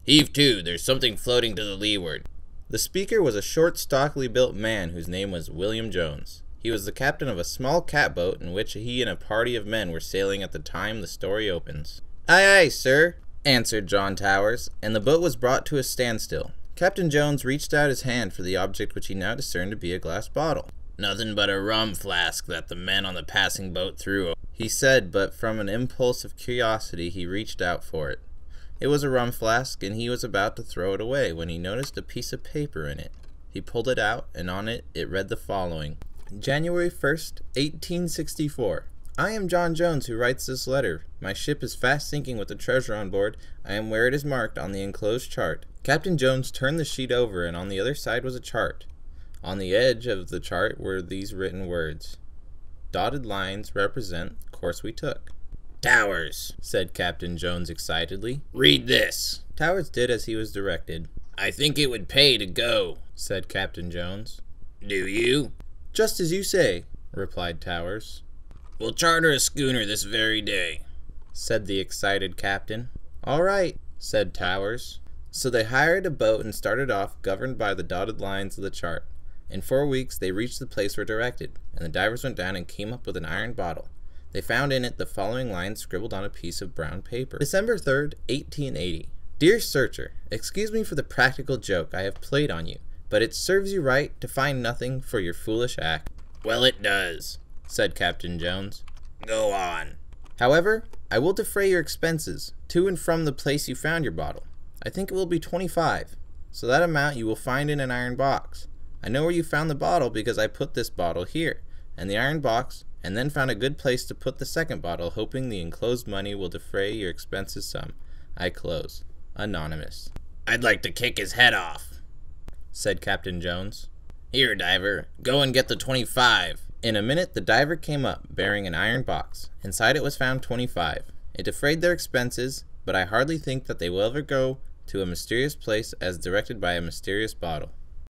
Heave to, there's something floating to the leeward. The speaker was a short, stockily built man whose name was William Jones. He was the captain of a small catboat in which he and a party of men were sailing at the time the story opens. "Aye, aye, sir," answered John Towers, and the boat was brought to a standstill. Captain Jones reached out his hand for the object which he now discerned to be a glass bottle. "Nothing but a rum flask that the men on the passing boat threw," he said, but from an impulse of curiosity he reached out for it. It was a rum flask, and he was about to throw it away when he noticed a piece of paper in it. He pulled it out, and on it read the following: January 1st, 1864. I am John Jones who writes this letter. My ship is fast sinking with the treasure on board. I am where it is marked on the enclosed chart. Captain Jones turned the sheet over, and on the other side was a chart. On the edge of the chart were these written words: dotted lines represent the course we took. "Towers," said Captain Jones excitedly, "read this." Towers did as he was directed. "I think it would pay to go," said Captain Jones. "Do you?" "Just as you say," replied Towers. "We'll charter a schooner this very day," said the excited captain. "All right," said Towers. So they hired a boat and started off, governed by the dotted lines of the chart. In 4 weeks they reached the place where directed, and the divers went down and came up with an iron bottle. They found in it the following lines scribbled on a piece of brown paper. December 3rd, 1880. Dear Searcher, excuse me for the practical joke I have played on you, but it serves you right to find nothing for your foolish act. "Well, it does," said Captain Jones. "Go on." "However, I will defray your expenses to and from the place you found your bottle. I think it will be 25, so that amount you will find in an iron box. I know where you found the bottle because I put this bottle here, and the iron box, and then found a good place to put the second bottle, hoping the enclosed money will defray your expenses some. I close. Anonymous." "I'd like to kick his head off," said Captain Jones. "Here, diver, go and get the 25. In a minute the diver came up, bearing an iron box. Inside it was found 25. It defrayed their expenses, but I hardly think that they will ever go to a mysterious place as directed by a mysterious bottle.